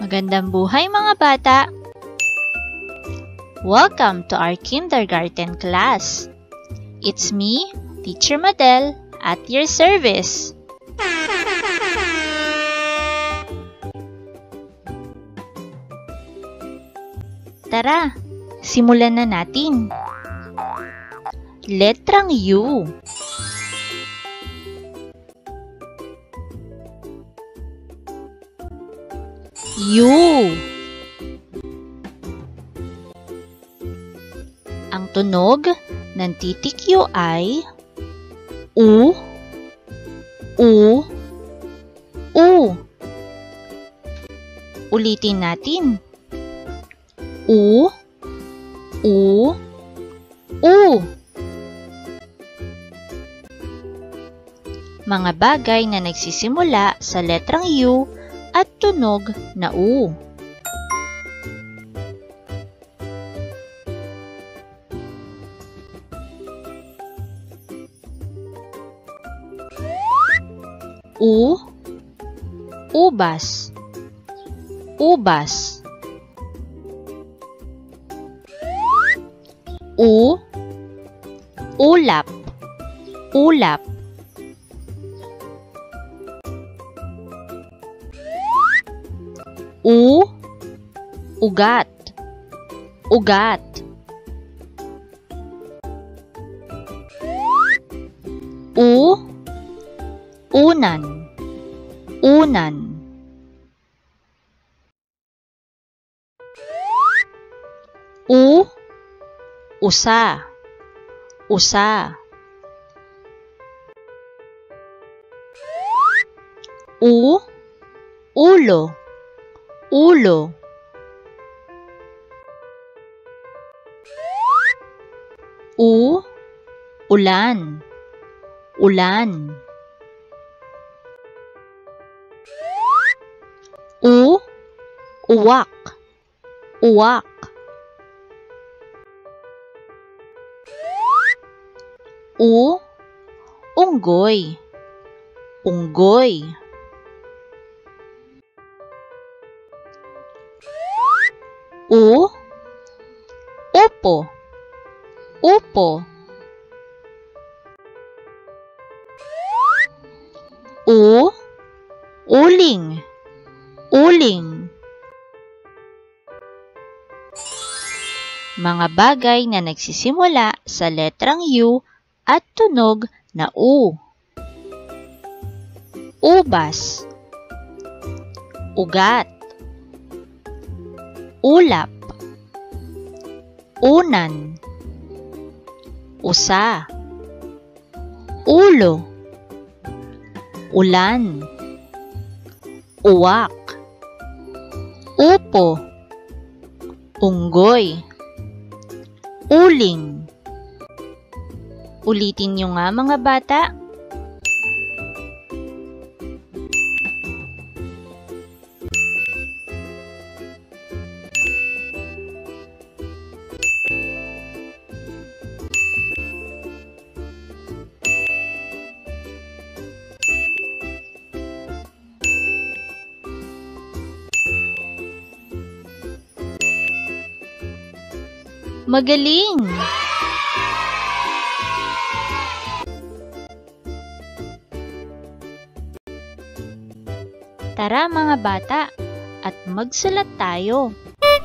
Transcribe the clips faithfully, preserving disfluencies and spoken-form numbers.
Magandang buhay mga bata! Welcome to our kindergarten class. It's me, Teacher Madel, at your service. Tara, simulan na natin. Letrang U. U. Ang tunog ng titik U ay U, U, U. Ulitin natin. U, U, U. Mga bagay na nagsisimula sa letrang U at tunog na U. U, ubas, ubas. U, ulap, ulap. U, ugat, ugat. U, unan, unan. U, usa, usa. U, ulo, ulo. U, ulan, ulan. U, uwak, uwak. U, unggoy, unggoy. U, upo, upo. U, uling, uling. Mga bagay na nagsisimula sa letrang U at tunog na U. Ubas, ugat, ulap, unan, usa, ulo, ulan, uwak, upo, unggoy, uling. Ulitin niyo nga mga bata. Magaling! Tara mga bata, at magsulat tayo.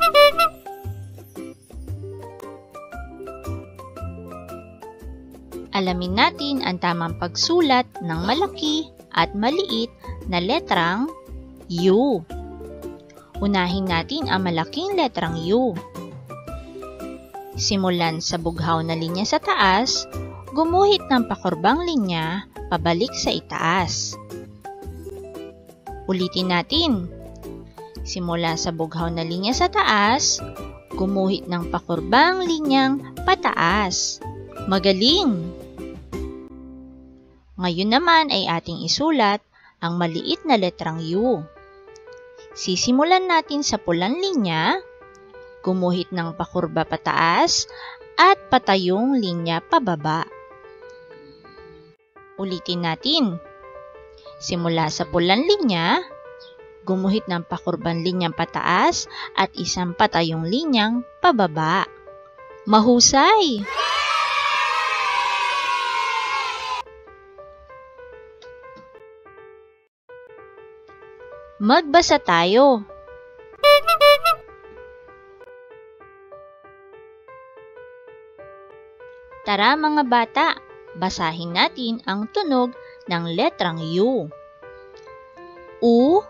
Alamin natin ang tamang pagsulat ng malaki at maliit na letrang U. Unahin natin ang malaking letrang U. Simulan sa bughaw na linya sa taas, gumuhit ng pakurbang linya pabalik sa itaas. Ulitin natin. Simula sa bughaw na linya sa taas, gumuhit ng pakurbang linyang pataas. Magaling! Ngayon naman ay ating isulat ang maliit na letrang U. Sisimulan natin sa pulang linya, gumuhit ng pakurba pataas at patayong linya pababa. Ulitin natin. Simula sa pulang linya, Gumuhit ng pakurbang linyang pataas at isang patayong linyang pababa. Mahusay! Magbasa tayo. Tara mga bata, basahin natin ang tunog ng letrang U. U,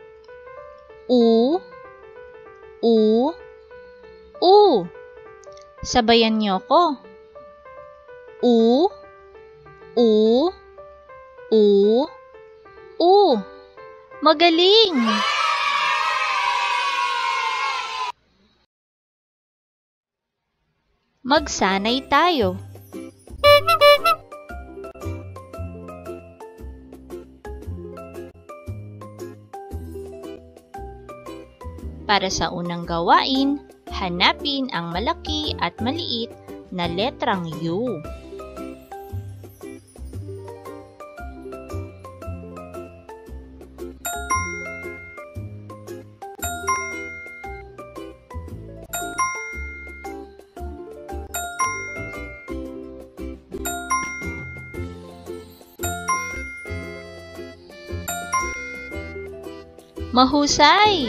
U, U, U. Sabayan niyo ko. U, U, U, U. Magaling! Magsanay tayo. Para sa unang gawain, hanapin ang malaki at maliit na letrang U. Mahusay!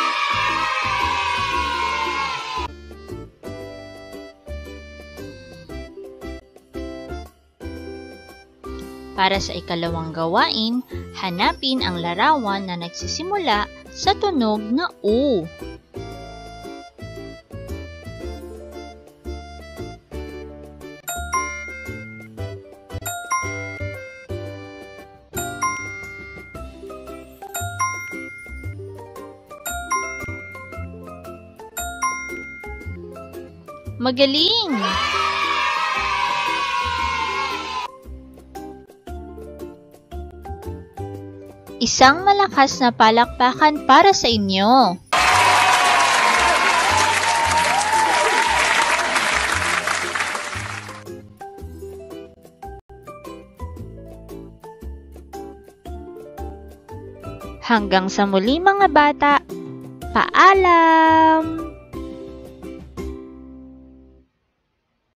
Para sa ikalawang gawain, hanapin ang larawan na nagsisimula sa tunog na U. Magaling! Isang malakas na palakpakan para sa inyo. Hanggang sa muli mga bata, paalam!